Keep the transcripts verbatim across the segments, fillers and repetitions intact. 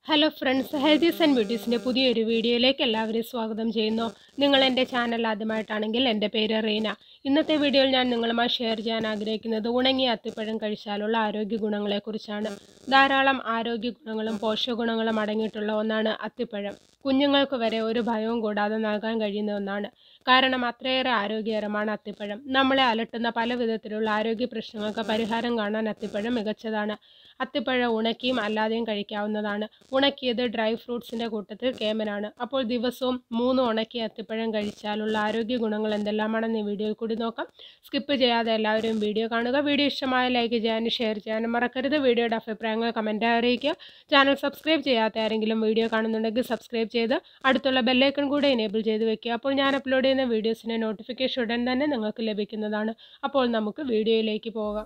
Hello friends, Healthies and Beauties in പുതിയൊരു വീഡിയോയിലേക്ക് എല്ലാവരെയും സ്വാഗതം ചെയ്യുന്നു. നിങ്ങൾ എൻ്റെ ചാനൽ ആദ്യമായിട്ടാണെങ്കിൽ എൻ്റെ പേര് റീന. ഇന്നത്തെ വീഡിയോയിൽ ഞാൻ നിങ്ങളുമായി ഷെയർ ചെയ്യാൻ ആഗ്രഹിക്കുന്നത് ഉണങ്ങിയ അത്തിപ്പഴം കഴിച്ചാലുള്ള ആരോഗ്യ ഗുണങ്ങളെക്കുറിച്ചാണ്. ധാരാളം ആരോഗ്യ ഗുണങ്ങളും പോഷകഗുണങ്ങളും അടങ്ങിയിട്ടുള്ള ഒന്നാണ് അത്തിപ്പഴം. കുഞ്ഞുങ്ങൾക്ക് വരെ ഒരു ഭയവും കൂടാതെ നൽകാൻ കഴിയുന്ന ഒന്നാണ്. കാരണം അത്രയേറെ ആരോഗ്യകരമാണ് അത്തിപ്പഴം. നമ്മളെ അലട്ടുന്ന പല വിധത്തിലുള്ള ആരോഗ്യ പ്രശ്നങ്ങൾക്ക് പരിഹാരം കാണാൻ അത്തിപ്പഴം മികച്ചതാണ്. അത്തിപ്പഴം ഉണക്കിയും അല്ലാതെയും കഴിക്കാവുന്നതാണ്. ഉണക്കിയത് ഡ്രൈ ഫ്രൂട്ട്സിൻ്റെ കൂട്ടത്തിൽ കേമനാണ്. അപ്പോൾ ദിവസവും മൂന്ന് ഉണക്കിയ അത്തിപ്പഴം കഴിച്ചാലുള്ള ആരോഗ്യ ഗുണങ്ങൾ എന്തെല്ലാമാണെന്ന് ഈ വീഡിയോയിൽ കൂടി നോക്കാം. സ്കിപ്പ് ചെയ്യാതെ എല്ലാവരും വീഡിയോ കാണുക. വീഡിയോ ഇഷ്ടമായ ലൈക്ക് ചെയ്യാനും ഷെയർ ചെയ്യാനും മറക്കരുത്. വീഡിയോയുടെ അഭിപ്രായങ്ങൾ കമൻറ്റായി അറിയിക്കുക. ചാനൽ സബ്സ്ക്രൈബ് ചെയ്യാത്ത ആരെങ്കിലും വീഡിയോ കാണുന്നുണ്ടെങ്കിൽ സബ്സ്ക്രൈബ് ചെയ്ത് അടുത്തുള്ള ബെല്ലൈക്കൺ കൂടെ എനേബിൾ ചെയ്ത് വെക്കുക. അപ്പോൾ ഞാൻ അപ്ലോഡ് ചെയ്യുന്ന വീഡിയോസിൻ്റെ നോട്ടിഫിക്കേഷൻ ഉടൻ തന്നെ നിങ്ങൾക്ക് ലഭിക്കുന്നതാണ്. അപ്പോൾ നമുക്ക് വീഡിയോയിലേക്ക് പോകാം.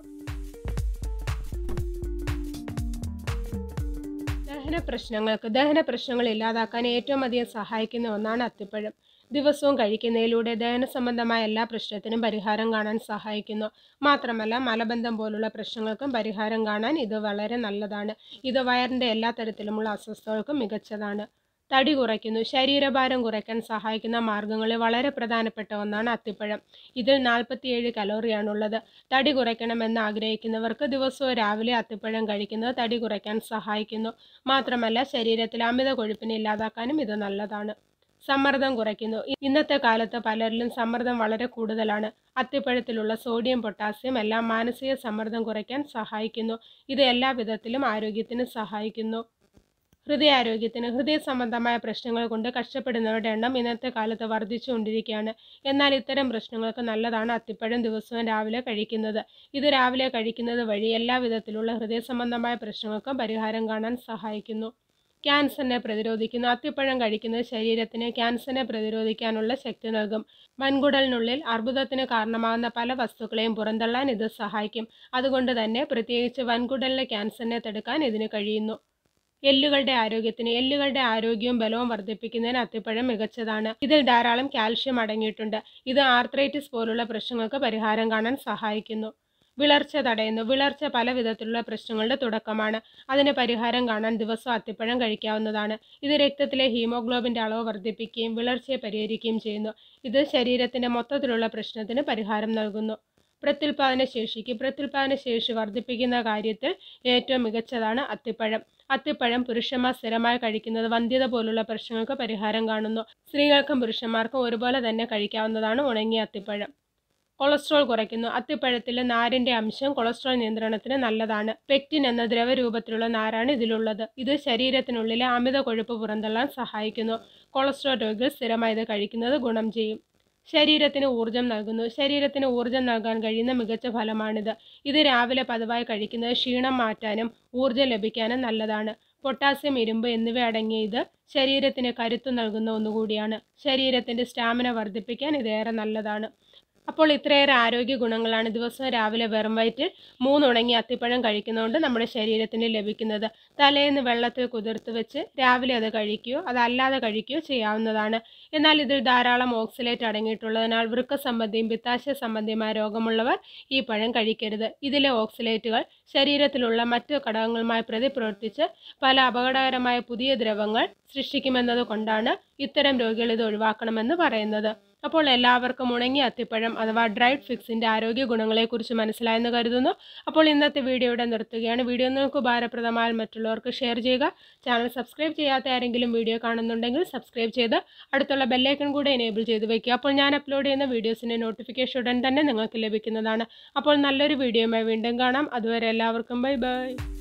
ദഹന പ്രശ്നങ്ങൾക്ക് ദഹന പ്രശ്നങ്ങൾ ഇല്ലാതാക്കാൻ ഏറ്റവും അധികം സഹായിക്കുന്ന ഒന്നാണ് അത്തിപ്പഴം. ദിവസവും കഴിക്കുന്നതിലൂടെ ദഹന സംബന്ധമായ എല്ലാ പ്രശ്നത്തിനും പരിഹാരം കാണാൻ സഹായിക്കുന്നു. മാത്രമല്ല മലബന്ധം പോലുള്ള പ്രശ്നങ്ങൾക്കും പരിഹാരം കാണാൻ ഇത് വളരെ നല്ലതാണ്. ഇത് വയറിൻ്റെ എല്ലാ തരത്തിലുമുള്ള അസ്വസ്ഥതകൾക്കും മികച്ചതാണ്. തടി കുറയ്ക്കുന്നു. ശരീരഭാരം കുറയ്ക്കാൻ സഹായിക്കുന്ന മാർഗങ്ങളിൽ വളരെ പ്രധാനപ്പെട്ട ഒന്നാണ് അത്തിപ്പഴം. ഇതിൽ നാൽപ്പത്തിയേഴ് കലോറിയാണുള്ളത്. തടി കുറയ്ക്കണമെന്ന് ആഗ്രഹിക്കുന്നവർക്ക് ദിവസവും രാവിലെ അത്തിപ്പഴം കഴിക്കുന്നത് തടി കുറയ്ക്കാൻ സഹായിക്കുന്നു. മാത്രമല്ല ശരീരത്തിൽ അമിത കൊഴുപ്പിനെ ഇല്ലാതാക്കാനും ഇത് നല്ലതാണ്. സമ്മർദ്ദം കുറയ്ക്കുന്നു. ഇന്നത്തെ കാലത്ത് പലരിലും സമ്മർദ്ദം വളരെ കൂടുതലാണ്. അത്തിപ്പഴത്തിലുള്ള സോഡിയം പൊട്ടാസ്യം എല്ലാം മാനസിക സമ്മർദ്ദം കുറയ്ക്കാൻ സഹായിക്കുന്നു. ഇത് എല്ലാ വിധത്തിലും ആരോഗ്യത്തിന് സഹായിക്കുന്നു. ഹൃദയാരോഗ്യത്തിന് ഹൃദയ സംബന്ധമായ പ്രശ്നങ്ങൾ കൊണ്ട് കഷ്ടപ്പെടുന്നവരുടെ എണ്ണം ഇന്നത്തെ കാലത്ത് വർദ്ധിച്ചുകൊണ്ടിരിക്കുകയാണ്. എന്നാൽ ഇത്തരം പ്രശ്നങ്ങൾക്ക് നല്ലതാണ് അത്തിപ്പഴം ദിവസവും രാവിലെ കഴിക്കുന്നത്. ഇത് രാവിലെ കഴിക്കുന്നത് വഴി എല്ലാ വിധത്തിലുള്ള ഹൃദയ സംബന്ധമായ പ്രശ്നങ്ങൾക്കും പരിഹാരം കാണാൻ സഹായിക്കുന്നു. ക്യാൻസറിനെ പ്രതിരോധിക്കുന്നു. അത്തിപ്പഴം കഴിക്കുന്നത് ശരീരത്തിന് ക്യാൻസറിനെ പ്രതിരോധിക്കാനുള്ള ശക്തി നൽകും. വൻകുടലിനുള്ളിൽ അർബുദത്തിന് കാരണമാകുന്ന പല വസ്തുക്കളെയും പുറന്തള്ളാൻ ഇത് സഹായിക്കും. അതുകൊണ്ട് തന്നെ പ്രത്യേകിച്ച് വൻകുടലിലെ ക്യാൻസറിനെ തടുക്കാൻ ഇതിന് കഴിയുന്നു. എല്ലുകളുടെ ആരോഗ്യത്തിന് എല്ലുകളുടെ ആരോഗ്യവും ബലവും വർദ്ധിപ്പിക്കുന്നതിന് അത്തിപ്പഴം മികച്ചതാണ്. ഇതിൽ ധാരാളം കാൽഷ്യം അടങ്ങിയിട്ടുണ്ട്. ഇത് ആർത്രൈറ്റിസ് പോലുള്ള പ്രശ്നങ്ങൾക്ക് പരിഹാരം കാണാൻ സഹായിക്കുന്നു. വിളർച്ച തടയുന്നു. വിളർച്ച പല വിധത്തിലുള്ള പ്രശ്നങ്ങളുടെ തുടക്കമാണ്. അതിന് പരിഹാരം കാണാൻ ദിവസവും അത്തിപ്പഴം കഴിക്കാവുന്നതാണ്. ഇത് രക്തത്തിലെ ഹീമോഗ്ലോബിൻ്റെ അളവ് വർദ്ധിപ്പിക്കുകയും വിളർച്ചയെ പരിഹരിക്കുകയും ചെയ്യുന്നു. ഇത് ശരീരത്തിൻ്റെ മൊത്തത്തിലുള്ള പ്രശ്നത്തിന് പരിഹാരം നൽകുന്നു. പ്രത്യുൽപാദന ശേഷിക്ക് പ്രത്യുൽപാദന ശേഷി വർദ്ധിപ്പിക്കുന്ന കാര്യത്തിൽ ഏറ്റവും മികച്ചതാണ് അത്തിപ്പഴം. അത്തിപ്പഴം പുരുഷന്മാർ സ്ഥിരമായി കഴിക്കുന്നത് വന്ധ്യത പോലുള്ള പ്രശ്നങ്ങൾക്ക് പരിഹാരം കാണുന്നു. സ്ത്രീകൾക്കും പുരുഷന്മാർക്കും ഒരുപോലെ തന്നെ കഴിക്കാവുന്നതാണ് ഉണങ്ങിയ അത്തിപ്പഴം. കൊളസ്ട്രോൾ കുറയ്ക്കുന്നു. അത്തിപ്പഴത്തിലെ നാരിൻ്റെ അംശം കൊളസ്ട്രോൾ നിയന്ത്രണത്തിന് നല്ലതാണ്. പെക്റ്റിൻ എന്ന ദ്രവരൂപത്തിലുള്ള നാരാണ് ഇതിലുള്ളത്. ഇത് ശരീരത്തിനുള്ളിലെ അമിത കൊഴുപ്പ് പുറന്തള്ളാൻ സഹായിക്കുന്നു. കൊളസ്ട്രോൾ രോഗികൾ സ്ഥിരമായി ഇത് കഴിക്കുന്നത് ഗുണം ചെയ്യും. ശരീരത്തിന് ഊർജ്ജം നൽകുന്നു. ശരീരത്തിന് ഊർജ്ജം നൽകാൻ കഴിയുന്ന മികച്ച ഫലമാണിത്. ഇത് രാവിലെ പതിവായി കഴിക്കുന്നത് ക്ഷീണം മാറ്റാനും ഊർജ്ജം ലഭിക്കാനും നല്ലതാണ്. പൊട്ടാസ്യം, ഇരുമ്പ് എന്നിവ അടങ്ങിയ ഇത് ശരീരത്തിന് കരുത്തു നൽകുന്ന ഒന്നുകൂടിയാണ്. ശരീരത്തിൻ്റെ സ്റ്റാമിന വർദ്ധിപ്പിക്കാൻ ഇതേറെ നല്ലതാണ്. അപ്പോൾ ഇത്രയേറെ ആരോഗ്യ ഗുണങ്ങളാണ് ദിവസവും രാവിലെ വെറും വയറ്റിൽ മൂന്ന് ഉണങ്ങിയ അത്തിപ്പഴം കഴിക്കുന്നതുകൊണ്ട് നമ്മുടെ ശരീരത്തിന് ലഭിക്കുന്നത്. തലേന്ന് വെള്ളത്തിൽ കുതിർത്ത് വെച്ച് രാവിലെ അത് കഴിക്കുകയോ അതല്ലാതെ കഴിക്കുകയോ ചെയ്യാവുന്നതാണ്. എന്നാൽ ഇതിൽ ധാരാളം ഓക്സലേറ്റ് അടങ്ങിയിട്ടുള്ളതിനാൽ വൃക്ക സംബന്ധിയും പിത്താശയ സംബന്ധിയുമായ രോഗമുള്ളവർ ഈ പഴം കഴിക്കരുത്. ഇതിലെ ഓക്സലേറ്റുകൾ ശരീരത്തിലുള്ള മറ്റു ഘടകങ്ങളുമായി പ്രതിപ്രവർത്തിച്ച് പല അപകടകരമായ പുതിയ ദ്രവങ്ങൾ സൃഷ്ടിക്കുമെന്നത് കൊണ്ടാണ് ഇത്തരം രോഗികൾ ഇത് ഒഴിവാക്കണമെന്ന് പറയുന്നത്. അപ്പോൾ എല്ലാവർക്കും ഉണങ്ങിയ അത്തിപ്പഴം അഥവാ ഡ്രൈഡ് ഫിക്സിൻ്റെ ആരോഗ്യ ഗുണങ്ങളെക്കുറിച്ച് മനസ്സിലായെന്ന് കരുതുന്നു. അപ്പോൾ ഇന്നത്തെ വീഡിയോ ഇവിടെ നിർത്തുകയാണ്. വീഡിയോ നിങ്ങൾക്ക് ഉപകാരപ്രദമായ മറ്റുള്ളവർക്ക് ഷെയർ ചെയ്യുക. ചാനൽ സബ്സ്ക്രൈബ് ചെയ്യാത്ത ആരെങ്കിലും വീഡിയോ കാണുന്നുണ്ടെങ്കിൽ സബ്സ്ക്രൈബ് ചെയ്ത് അടുത്തുള്ള ബെല്ലൈക്കൺ കൂടെ എനേബിൾ ചെയ്ത് വയ്ക്കുക. അപ്പോൾ ഞാൻ അപ്ലോഡ് ചെയ്യുന്ന വീഡിയോസിൻ്റെ നോട്ടിഫിക്കേഷൻ ഉടൻ തന്നെ നിങ്ങൾക്ക് ലഭിക്കുന്നതാണ്. അപ്പോൾ നല്ലൊരു വീഡിയോയുമായി വീണ്ടും കാണാം. അതുവരെ എല്ലാവർക്കും ബൈ ബൈ.